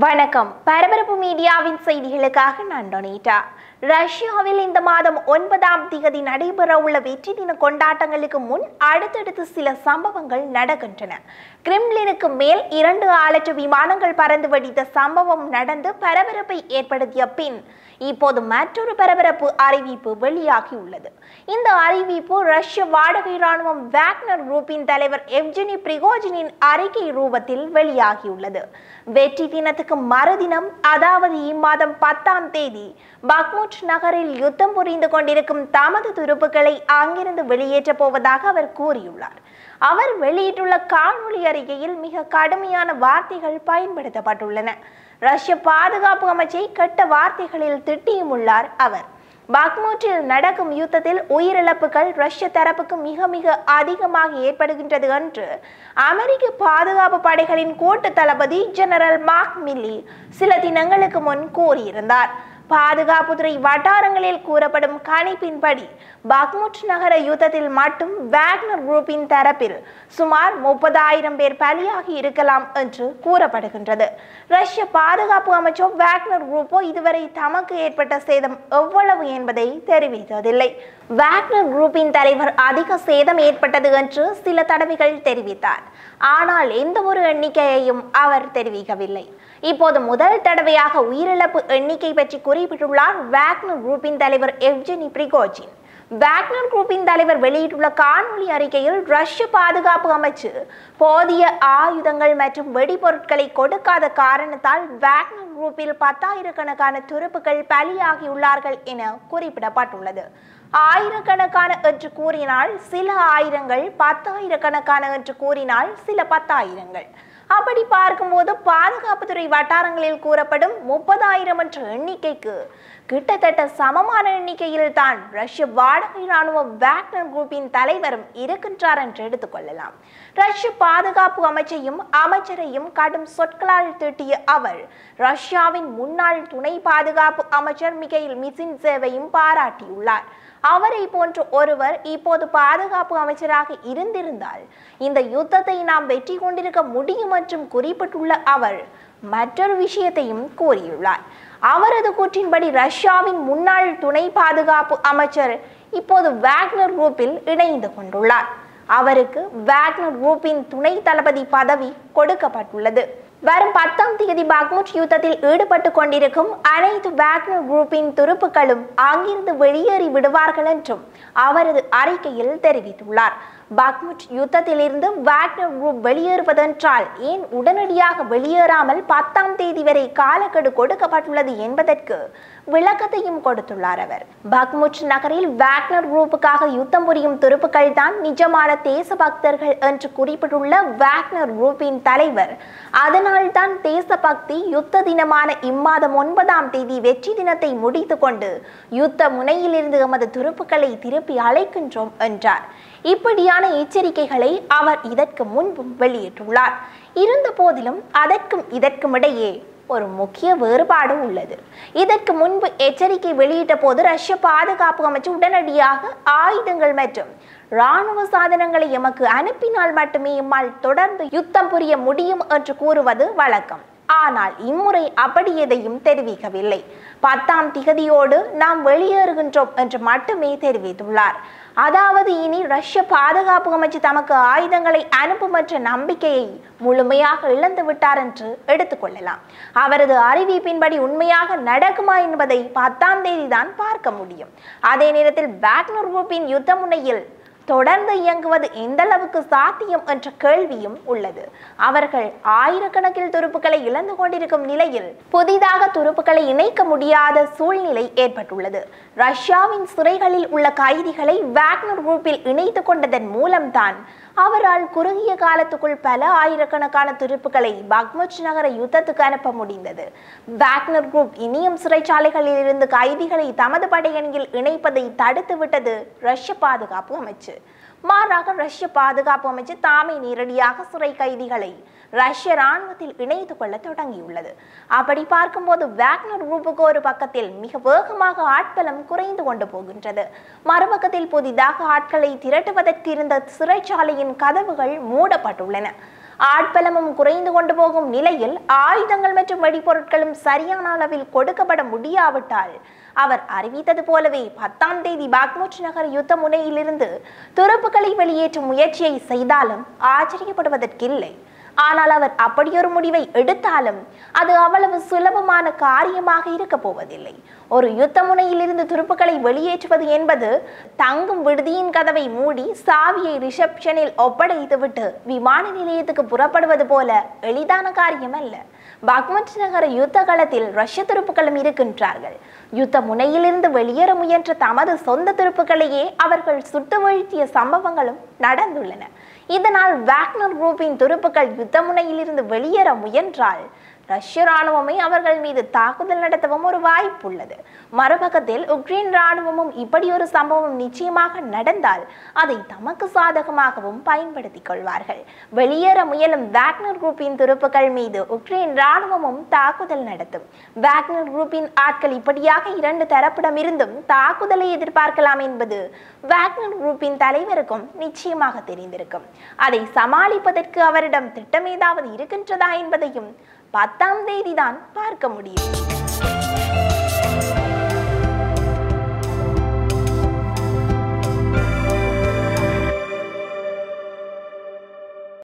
வணக்கம். பரபரப்பு மீடியாவின் செய்திகளுக்காக நான் டொனேட்டா. ரஷ்யாவில் இந்த மாதம் 9ஆம் தேதி நடைபெறவுள்ள வெற்றி தின கொண்டாட்டங்களுக்கு முன் அடுத்தடுத்து சில சம்பவங்கள் நடக்கின்றன. கிரெம்லினுக்கு மேல் 2 ஆளற்ற விமானங்கள் பறந்து வெடித்த சம்பவம் நடந்து பரபரப்பை ஏற்படுத்திய பின் இப்போது மற்றொரு பரபரப்பு அறிவிப்பு வெளியாகியுள்ளது. இந்த அறிவிப்பு ரஷ்ய வாடகை இராணுவம் வாக்னர் குரூப்பின் தலைவர் எவ்ஜெனி பிரிகோஜினின் அறிக்கை ரூபத்தில் வெளியாகியுள்ளது. வெற்றி தினத்துக்கு மறுதினம், அதாவது இம்மாதம் 10ஆம் தேதி பக்முட் நகரில் யுத்தம் புரிந்து கொண்டிருக்கும் தமது துருப்புக்களை அங்கிருந்து வெளியேற்றப் போவதாக அவர் கூறியுள்ளார். அவர் வெளியிட்டுள்ள காணொலி அறிக்கையில் மிக கடுமையான வார்த்தைகள் பயன்படுத்தப்பட்டுள்ளன. ரஷ்ய பாதுகாப்பு அமைச்சை கெட்ட வார்த்தைகளில் திட்டியும் உள்ளார் அவர். பக்முட்டில் நடக்கும் யுத்தத்தில் உயிரிழப்புகள் ரஷ்ய தரப்புக்கு மிக மிக அதிகமாக ஏற்படுகின்றது என்று அமெரிக்க பாதுகாப்பு படைகளின் கூட்டு தளபதி ஜெனரல் மார்க் மில்லி சில தினங்களுக்கு முன் கூறியிருந்தார். பாதுகாப்புத்துறை வட்டாரங்களில் கூறப்படும் கணிப்பின்படி பக்முட் நகர யுத்தத்தில் மட்டும் வாக்னர் குரூப்பின் தரப்பில் சுமார் 30,000 பேர் பலியாகி இருக்கலாம் என்று கூறப்படுகின்றது. ரஷ்ய பாதுகாப்பு அமைச்சர் வாக்னர் குரூப்போ இதுவரை தமக்கு ஏற்பட்ட சேதம் எவ்வளவு என்பதை தெரிவித்ததில்லை. வாக்னர் குரூப்பின் தலைவர் அதிக சேதம் ஏற்பட்டது என்று சில தடவைகள் தெரிவித்தார். ஆனால் எந்த ஒரு எண்ணிக்கையையும் அவர் தெரிவிக்கவில்லை. இப்போது முதல் தடவையாக உயிரிழப்பு எண்ணிக்கை பற்றி குறிப்பிட்டுள்ளார் வாக்னர் குரூப்பின் தலைவர் எவ்ஜெனி பிரிகோஜின். வாக்னர் குரூப்பின் தலைவர் வெளியிட்டுள்ள காணொலி அறிக்கையில் ரஷ்ய பாதுகாப்பு அமைச்சு போதிய ஆயுதங்கள் மற்றும் வெடிபொருட்களை கொடுக்காத காரணத்தால் வாக்னர் குரூப்பில் 10,000கணக்கான துருப்புக்கள் பலியாகியுள்ளார்கள் என குறிப்பிடப்பட்டுள்ளது. ஆயிரக்கணக்கான என்று கூறினால் சில ஆயிரங்கள், 10,000கணக்கான என்று கூறினால் சில 10,000கள். அப்படி பார்க்கும்போது பாதுகாப்புத்துறை வட்டாரங்களில் கூறப்படும் 30,000 என்ற எண்ணிக்கைக்கு கிட்டத்தட்ட சமமான எண்ணிக்கையில் தான் ரஷ்ய வாடகை இராணுவ வாக்னர் குரூப்பின் தலைவரும் இருக்கின்றார் என்று எடுத்துக்கொள்ளலாம். ரஷ்ய பாதுகாப்பு அமைச்சரையும் கடும் சொற்களால் திட்டிய அவர் ரஷ்யாவின் முன்னாள் துணை பாதுகாப்பு அமைச்சர் மிகைல் மிசின்சேவையும் பாராட்டியுள்ளார். அவரை போன்ற ஒருவர் இப்போது பாதுகாப்பு அமைச்சராக இருந்திருந்தால் இந்த யுத்தத்தை நாம் வெற்றி கொண்டிருக்க முடியும் என்றும் குறிப்பிட்டுள்ள அவர் மற்றொரு விஷயத்தையும் கூறியுள்ளார். அவரது கூற்றின்படி ரஷ்யாவின் முன்னாள் துணை பாதுகாப்பு அமைச்சர் இப்போது வாக்னர் குரூப்பில் இணைந்து கொண்டுள்ளார். அவருக்கு வாக்னர் குரூப்பின் துணை தளபதி பதவி கொடுக்கப்பட்டுள்ளது. வரும் 10ஆம் தேதி பக்முட் யுத்தத்தில் ஈடுபட்டு கொண்டிருக்கும் அனைத்து வாக்னர் குரூப்பின் துருப்புக்களும் அங்கிருந்து வெளியேறி விடுவார்கள் என்றும் அவரது அறிக்கையில் தெரிவித்துள்ளார். பக்முட் யுத்தத்திலிருந்து வாக்னர் குரூப் வெளியேறுவதென்றால் ஏன் உடனடியாக வெளியேறாமல் 10ஆம் தேதி வரை காலக்கெடு கொடுக்கப்பட்டுள்ளது என்பதற்கு விளக்கத்தையும் கொடுத்துள்ளார் அவர். பக்முட் நகரில் வாக்னர் குரூப்புக்காக யுத்தம் புரியும் துருப்புக்கள் தான் நிஜமான தேசபக்தர்கள் என்று குறிப்பிட்டுள்ள வாக்னர் குரூப்பின் தலைவர், அதனால்தான் தேசபக்தி யுத்த தினமான இம்மாதம் 9ஆம் தேதி வெற்றி தினத்தை முடித்துக் கொண்டு யுத்த முனையிலிருந்து எமது துருப்புக்களை திருப்பி அழைக்கின்றோம் என்றார். இப்படியான எச்சரிக்கைகளை அவர் இதற்கு முன்பும் வெளியிட்டுள்ளார். இருந்த போதிலும் அதற்கும் இதற்கும் இடையே ஒரு முக்கிய வேறுபாடு உள்ளது. இதற்கு முன்பு எச்சரிக்கை வெளியிட்ட போது ரஷ்ய பாதுகாப்பு அமைச்சு உடனடியாக ஆயுதங்கள் மற்றும் இராணுவ சாதனங்களை எமக்கு அனுப்பினால் மட்டுமே எம்மால் தொடர்ந்து யுத்தம் புரிய முடியும் என்று கூறுவது வழக்கம். ஆனால் இம்முறை அப்படி எதையும் தெரிவிக்கவில்லை. 10ஆம் திகதியோடு நாம் வெளியேறுகின்றோம் என்று மட்டுமே தெரிவித்துள்ளார். அதாவது இனி ரஷ்ய பாதுகாப்பு அமைச்சு தமக்கு ஆயுதங்களை அனுப்பும் என்ற நம்பிக்கையை முழுமையாக இழந்து விட்டார் என்று எடுத்துக்கொள்ளலாம். அவரது அறிவிப்பின்படி உண்மையாக நடக்குமா என்பதை 10ஆம் தேதி தான் பார்க்க முடியும். அதே நேரத்தில் வாக்னர் குரூப்பின் யுத்த முனையில் தொடர்ந்து இயங்குவது எந்த அளவுக்கு சாத்தியம் என்ற கேள்வியும் உள்ளது. அவர்கள் ஆயிரக்கணக்கில் துருப்புக்களை இழந்து கொண்டிருக்கும் நிலையில் புதிதாக துருப்புக்களை இணைக்க முடியாத சூழ்நிலை ஏற்பட்டுள்ளது. ரஷ்யாவின் சிறைகளில் உள்ள கைதிகளை வாக்னர் குரூப்பில் இணைத்து கொண்டதன் மூலம்தான் அவரால் குறுகிய காலத்துக்குள் பல ஆயிரக்கணக்கான துருப்புக்களை பக்முட் நகர யுத்தத்துக்கு அனுப்ப முடிந்தது. வாக்னர் குரூப் இனியும் சிறைச்சாலைகளில் இருந்து கைதிகளை தமது படையணியில் இணைப்பதை தடுத்து விட்டது ரஷ்ய பாதுகாப்பு அமைச்சு. மாறாக ரஷ்ய பாதுகாப்பு அமைச்சு தாமே நேரடியாக சிறை கைதிகளை ரஷ்ய இராணுவத்தில் இணைத்துக் கொள்ள தொடங்கியுள்ளது. அப்படி பார்க்கும்போது வாக்னர் குரூப்புக்கு ஒரு பக்கத்தில் மிக வேகமாக ஆட்பலம் குறைந்து கொண்டு போகின்றது. மறுபக்கத்தில் புதிதாக ஆட்களை திரட்டுவதற்கு இருந்த சிறைச்சாலையின் கதவுகள் மூடப்பட்டுள்ளன. ஆட்பலமும் குறைந்து கொண்டு போகும் நிலையில் ஆயுதங்கள் மற்றும் வெடிபொருட்களும் சரியான அளவில் கொடுக்கப்பட முடியாவிட்டால் அவர் அறிவித்தது போலவே 10ஆம் தேதி பாக்முட் நகர் யுத்த முனையிலிருந்து துருப்புக்களை வெளியேற்றும் முயற்சியை செய்தாலும் ஆச்சரியப்படுவதற்கில்லை. ஆனால் அவர் அப்படியொரு முடிவை எடுத்தாலும் அது அவ்வளவு சுலபமான காரியமாக இருக்க போவதில்லை. ஒரு யுத்த முனையிலிருந்து துருப்புக்களை வெளியேற்றுவது என்பது தங்கும் விடுதியின் கதவை மூடி சாவியை ரிசப்ஷனில் ஒப்படைத்துவிட்டு விமான நிலையத்துக்கு புறப்படுவது போல எளிதான காரியம் அல்ல. பாக்முட் நகர யுத்த களத்தில் ரஷ்ய துருப்புக்களும் இருக்கின்றார்கள். யுத்த முனையிலிருந்து வெளியேற முயன்ற தமது சொந்த துருப்புக்களையே அவர்கள் சுட்டு வீழ்த்திய சம்பவங்களும் நடந்துள்ளன. இதனால் வாக்னர் குரூப்பின் துருப்புக்கள் யுத்த முனையிலிருந்து வெளியேற முயன்றால் ரஷ்ய ராணுவமே அவர்கள் மீது தாக்குதல் நடத்தவும் ஒரு வாய்ப்பு உள்ளது. மறுபக்கத்தில் உக்ரைன் ராணுவமும் இப்படி ஒரு சம்பவம் நிச்சயமாக நடந்தால் அதை தமக்கு சாதகமாகவும் பயன்படுத்திக் கொள்வார்கள். வெளியேற முயலும் வாக்னர் குரூப்பின் துருப்புக்கள் மீது உக்ரைன் ராணுவமும் தாக்குதல் நடத்தும். வாக்னர் குரூப்பின் ஆட்கள் இப்படியாக இரண்டு தரப்பிடமிருந்தும் தாக்குதலை எதிர்பார்க்கலாம் என்பது வாக்னர் குரூப்பின் தலைவருக்கும் நிச்சயமாக தெரிந்திருக்கும். அதை சமாளிப்பதற்கு அவரிடம் திட்டம் ஏதாவது இருக்கின்றதா என்பதையும் 10ஆம் தேதி தான் பார்க்க முடியும்.